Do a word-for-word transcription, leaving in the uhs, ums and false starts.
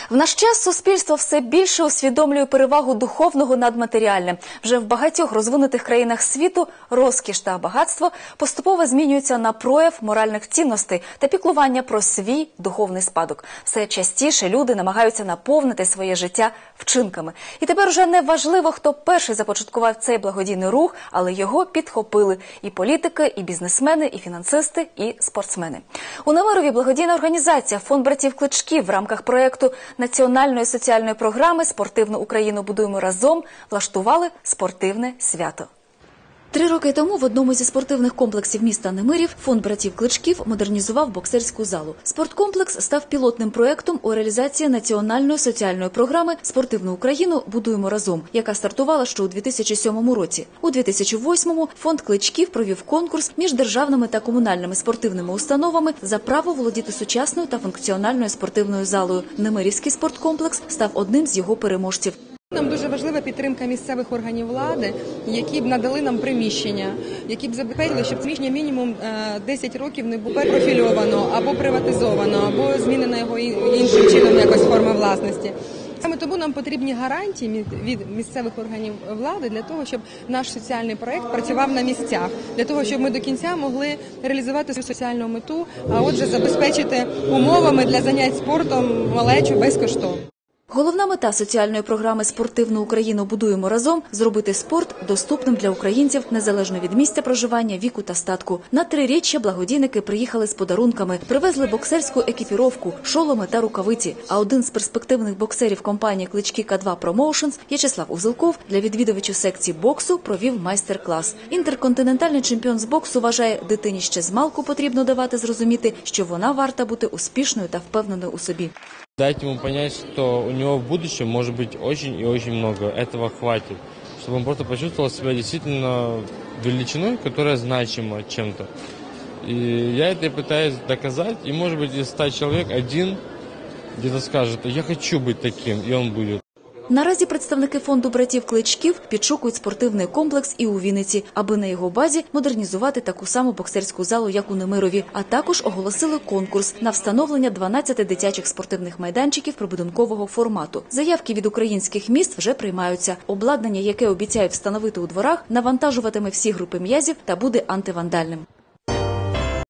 В наш час суспільство все більше усвідомлює перевагу духовного над матеріальним. Вже в багатьох розвинутих країнах світу розкіш та багатство поступово змінюються на прояв моральних цінностей та піклування про свій духовний спадок. Все частіше люди намагаються наповнити своє життя вчинками. І тепер вже не важливо, хто перший започаткував цей благодійний рух, але його підхопили і політики, і бізнесмени, і фінансисти, і спортсмени. У Немирові благодійна організація «Фонд братів Кличків» в рамках проєкту національної соціальної програми «Спортивну Україну будуємо разом» влаштували спортивне свято. Три роки тому в одному зі спортивних комплексів міста Немирів фонд братів Кличків модернізував боксерську залу. Спорткомплекс став пілотним проєктом у реалізації національної соціальної програми «Спортивну Україну будуємо разом», яка стартувала ще у дві тисячі сьомому році. У дві тисячі восьмому фонд Кличків провів конкурс між державними та комунальними спортивними установами за право володіти сучасною та функціональною спортивною залою. Немирівський спорткомплекс став одним з його переможців. Нам дуже важлива підтримка місцевих органів влади, які б надали нам приміщення, які б забезпечили, щоб приміщення мінімум десять років не було перепрофільовано або приватизовано, або змінено його іншим чином якось форми власності. Саме тому нам потрібні гарантії від місцевих органів влади для того, щоб наш соціальний проєкт працював на місцях, для того, щоб ми до кінця могли реалізувати свою соціальну мету, а отже забезпечити умовами для занять спортом малечу безкоштовно. Головна мета соціальної програми «Спортивну Україну будуємо разом» – зробити спорт доступним для українців незалежно від місця проживання, віку та статку. На триріччя благодійники приїхали з подарунками, привезли боксерську екіпіровку, шоломи та рукавиці. А один з перспективних боксерів компанії «Клички К два Промоушенс» В'ячеслав Узелков для відвідувачів секції боксу провів майстер-клас. Інтерконтинентальний чемпіон з боксу вважає, дитині ще змалку потрібно давати зрозуміти, що вона варта бути успішною та впевненою у собі. Дать ему понять, что у него в будущем может быть очень и очень много. Этого хватит. Чтобы он просто почувствовал себя действительно величиной, которая значима чем-то. И я это и пытаюсь доказать. И может быть из ста человек один где-то скажет: я хочу быть таким, и он будет. Наразі представники фонду братів Кличків підшукують спортивний комплекс і у Вінниці, аби на його базі модернізувати таку саму боксерську залу, як у Немирові. А також оголосили конкурс на встановлення дванадцяти дитячих спортивних майданчиків прибудинкового формату. Заявки від українських міст вже приймаються. Обладнання, яке обіцяють встановити у дворах, навантажуватиме всі групи м'язів та буде антивандальним.